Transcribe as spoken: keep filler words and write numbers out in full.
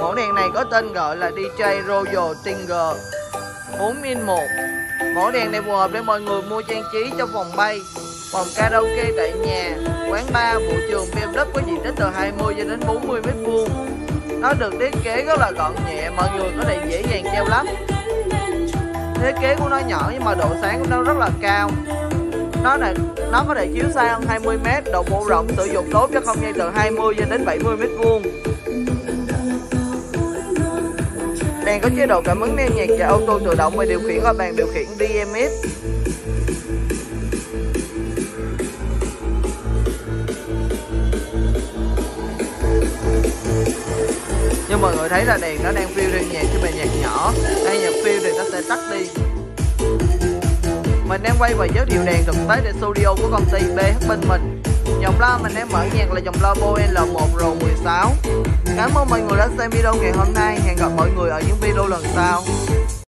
Mẫu đèn này có tên gọi là đê gi Royal Tiger bốn in một. Mẫu đèn này phù hợp để mọi người mua trang trí trong phòng bay, phòng karaoke tại nhà, quán bar, vũ trường, bê em vê có diện tích từ hai mươi cho đến bốn mươi mét vuông. Nó được thiết kế rất là gọn nhẹ, mọi người có thể dễ dàng treo lắp. Thiết kế của nó nhỏ nhưng mà độ sáng của nó rất là cao. Nó này nó có thể chiếu xa hơn hai mươi mét, độ phủ rộng sử dụng tốt cho không gian từ hai mươi cho đến bảy mươi mét vuông. Đèn có chế độ cảm ứng neo nhạc và auto tự động và điều khiển qua bàn điều khiển đê em ét. Như mọi người thấy là đèn nó đang phiêu lên nhạc cái bài nhạc nhỏ. Đây nhạc phiêu thì nó sẽ tắt đi. Mình đang quay và giới thiệu đèn thực tế tại studio của công ty bê hát bên mình. Dòng loa mình đang mở nhạc là dòng loa Bose L một R mười sáu. Cảm ơn mọi người đã xem video ngày hôm nay. Hẹn gặp mọi người ở những video lần sau.